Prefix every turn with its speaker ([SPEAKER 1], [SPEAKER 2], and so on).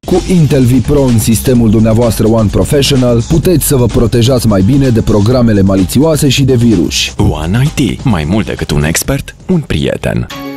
[SPEAKER 1] Cu Intel vPro în sistemul dumneavoastră One Professional puteți să vă protejați mai bine de programele malițioase și de virus.
[SPEAKER 2] One IT. Mai mult decât un expert, un prieten.